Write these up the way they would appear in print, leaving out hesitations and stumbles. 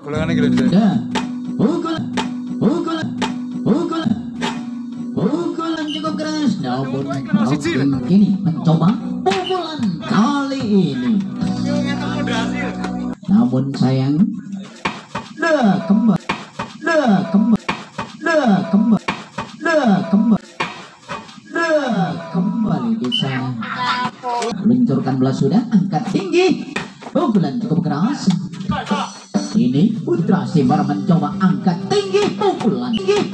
Pukulannya gila juga. Dah. Pukulan cukup keras. Namun ini mencoba pukulan kali ini. Namun sayang, kembali bisa meluncurkan bola sudah angkat tinggi. Pukulan cukup keras. Ini Putra Simbar mencoba angkat tinggi, pukulan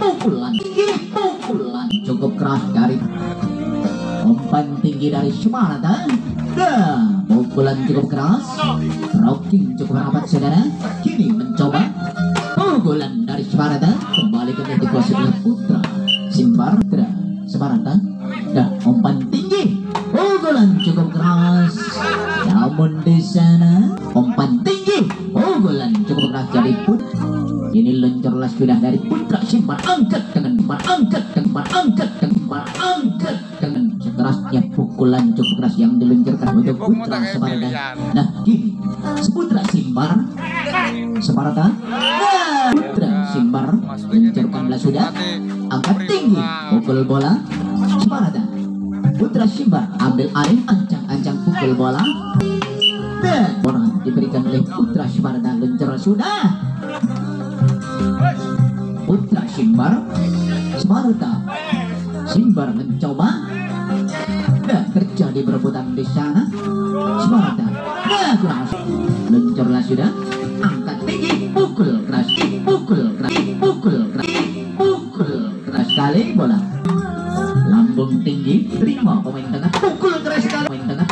cukup keras dari umpan tinggi dari Sumarta. Pukulan cukup keras, rocking cukup rapat saudara. Kini mencoba pukulan dari Sumarta, kembali ke titik dikuasai Putra Simbar. Sumarta, umpan tinggi, pukulan cukup keras. Namun di sana umpan tinggi, pukulan cukup keras dari Putra. Ini luncurlah sudah dari Putra Simbar, angkat dengan sekerasnya pukulan cukup keras yang diluncurkan untuk Putra Semarata. Nah, gini Putra Simbar Semarata. Putra Simbar luncurkan bola sudah, angkat tinggi, pukul bola Semarata. Putra Simbar ambil alih, ancang pukul bola. Bola diberikan oleh Putra Semarata, luncur sudah. Putra Simbar Semarata. Simbar mencoba. Terjadi berebutan di sana. Semarata. Keras. Luncurlah sudah. Angkat tinggi. Pukul keras sekali bola. Lambung tinggi. Terima pemain tengah. Pukul keras sekali. Pemain tengah.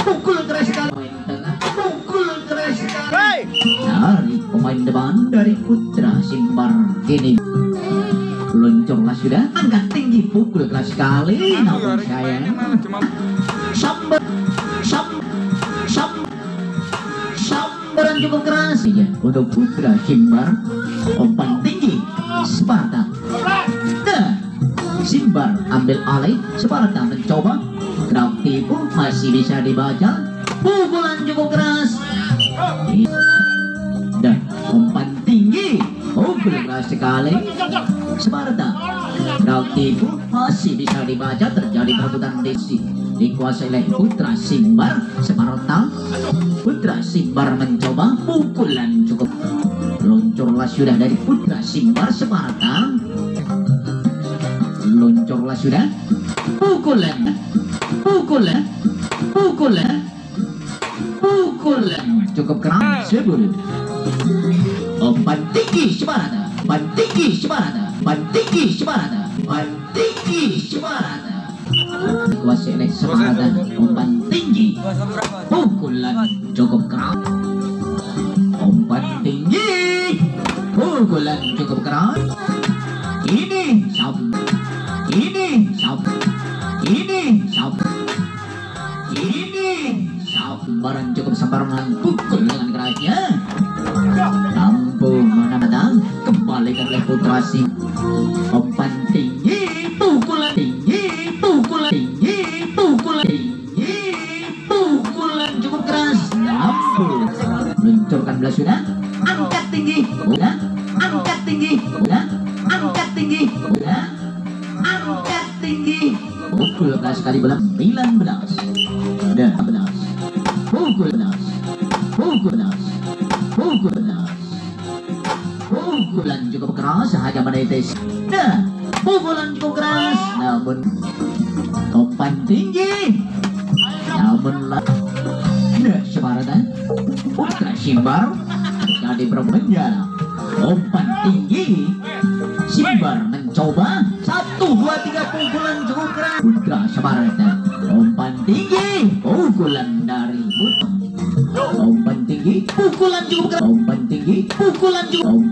Dari pemain depan dari Putra Simbar. Kini luncurlah sudah, angkat tinggi, pukul keras sekali. Namun sayang, sambaran cukup keras ya untuk Putra Simbar. Umpan tinggi Sparta. Simbar ambil alih, Sparta mencoba gerak tipu, masih bisa dibaca. Pukulan cukup keras. Umpan tinggi, pukul keras sekali. Sparta gerak tipu, masih bisa dibaca. Terjadi perebutan dikuasai oleh Putra Simbar. Sparta. Putra Simbar mencoba, pukulan cukup. Luncurlah sudah dari Putra Simbar. Sparta. Luncurlah sudah, pukulan cukup keras. Sebelum umpan tinggi Sparta. Kuasai oleh Sparta. Umpan tinggi, pukulan cukup keras. Umpan tinggi, pukulan cukup keras. Ini sambaran cukup sembarangan, pukul dengan kerasnya. Lampu mana-mana kembalikan oleh Putra Simbar. Umpan tinggi, pukulan cukup keras. Lampu luncurkan bola sudah, angkat tinggi, angkat tinggi, pukul keras sekali bola. 19. Pukulan cukup keras, hanya menetes. Pukulan cukup keras, namun umpan tinggi, Sparta. Putra Simbar jadi berpenjara. Umpan tinggi, Simbar mencoba. 1, 2, 3, pukulan cukup keras. Putra Sparta. Umpan tinggi, pukulan dari Putra. Umpan tinggi, pukulan cukup keras. Umpan tinggi, pukulan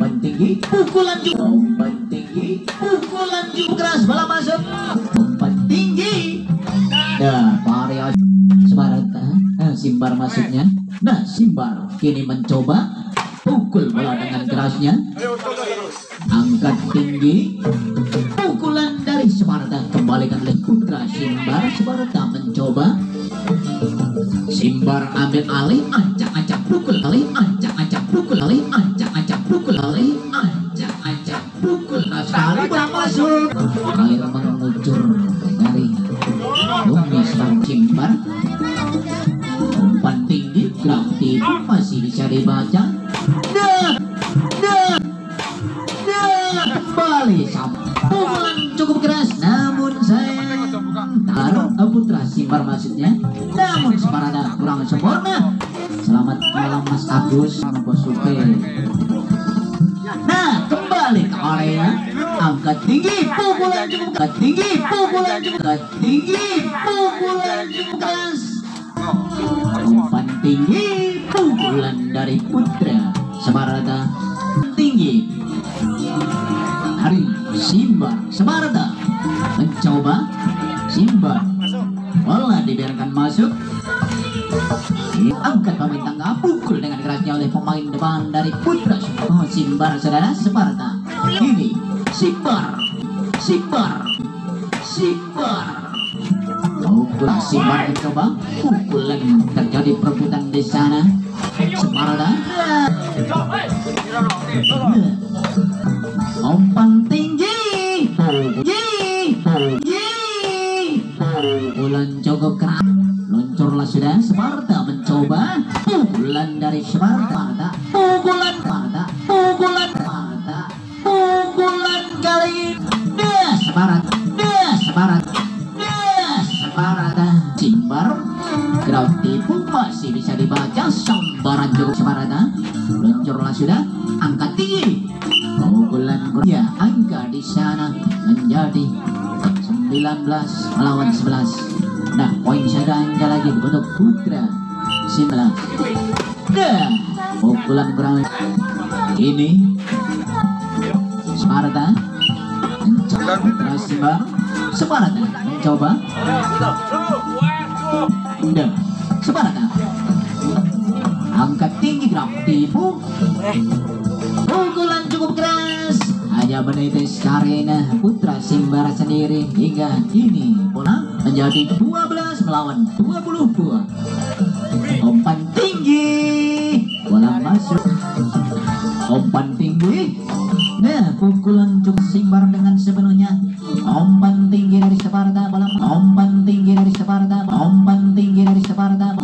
cukup keras. Bola masuk. Umpan tinggi. Variasi Sparta. Simbar masuknya. Simbar kini mencoba pukul bola dengan kerasnya. Angkat tinggi, pukulan dari Sparta, kembalikan oleh Putra Simbar. Sparta mencoba. Simbar ambil alih, ancak-ancak pukul alih, ancak-ancak pukul alih, ancak-ancak pukul alih, ancak-ancak pukul. Nah, sekali bola masuk. Air mengucur dari bumi Sang Simbar. Umpan tinggi, gratis masih bisa dibaca. Kembali pukulan cukup keras, namun sayang taruh Putra Simbar maksudnya, namun Semarada kurang sempurna. Selamat malam Mas Agus, Bos Supe. Nah, kembali ke area, angkat tinggi, pukulan cukup tinggi, pukulan cukup tinggi, pukulan cukup keras. Umpan tinggi, pukulan dari Putra Semarada tinggi. Hari Simbar Semarada mencoba. Simbar bola dibiarkan masuk. Angkat pemain tengah, pukul dengan kerasnya oleh pemain depan dari Putra Simbar saudara Semarada. Ini Simbar Simbar mencoba, pukulan terjadi perebutan di sana. Semarada umpan tinggi, pukulan cukup keras. Luncurlah sudah. Semarada mencoba, pukulan dari Semarada, pukulan kali ini. Semarada Simbar ground tipu masih bisa dibaca. Sambaran cukup Semarada. Luncurlah sudah, angkat tinggi, pukulan ya, angka di sana menjadi 19 melawan 11. Nah, poin saja angka lagi untuk Putra Simbar. Pukulan ground ini Semarada mencoba. Putra Simbar Semarada mencoba. Semarada angkat tinggi, ground tipu, pukulan cukup keras, hanya menetes arena Putra Simbar sendiri. Hingga ini bola menjadi 12 melawan 22. Umpan tinggi, bola masuk. Umpan tinggi. Nah, pukulan cukup Simbar dengan sepenuhnya. Umpan tinggi dari Semarada, bola umpan tinggi dari Semarada, umpan tinggi dari Semarada.